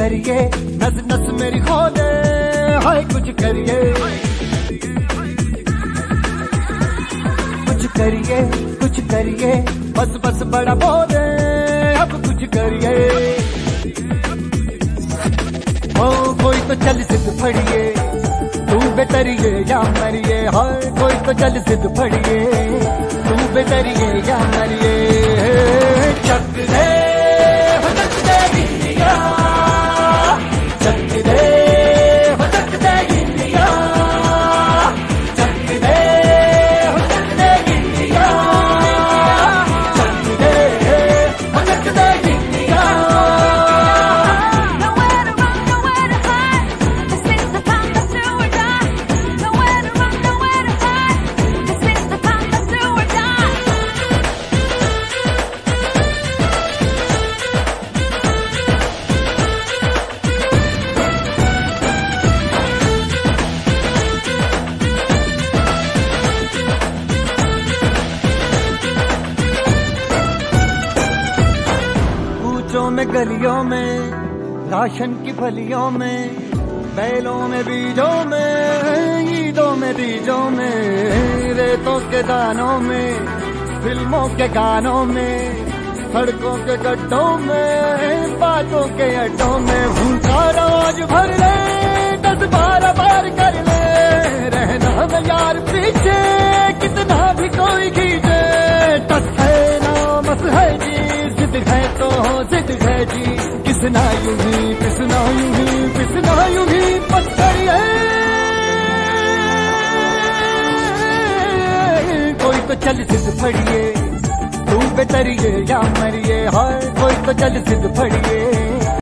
करिए, नस नस मेरी खोले, हाय कुछ करिए, कुछ करिए, कुछ करिए, बस बस बड़ा बोले, अब कुछ करिए। ओ कोई तो चल सिद्ध फड़िए, तू बेतरिए या मरिए, हाय कोई तो चल सिद्ध फड़िए, तू बेतरिए या मरिए। चक दे इंडिया, चक दे इंडिया, चक दे इंडिया, चक दे India. Nowhere to run, nowhere to hide. This is the time that's do or die. Nowhere to run, nowhere to hide. This is the time that's do or die. कूचों में गलियों में, ration की फलियों में, बैलों में बीजों में, ईदों में बीजों में, रेतों के दानों में, फिल्मों के गानों में, सड़कों के गड्ढों में, बातों के अड्डों में, भूखा रोज भर ले, 10-12 बार कर ले, रहना में यार पीछे, कितना भी कोई खींचे, टस है ना मस है जी, जिद है तो जिद है जी, किसना यूं ही पिसना यूं ही पिसना यूं ही पत्थर है। कोई तो चल सिद्ध फड़िए, तू बेतरिए या मरिए, हाय कोई तो चल सिद्ध फड़िए,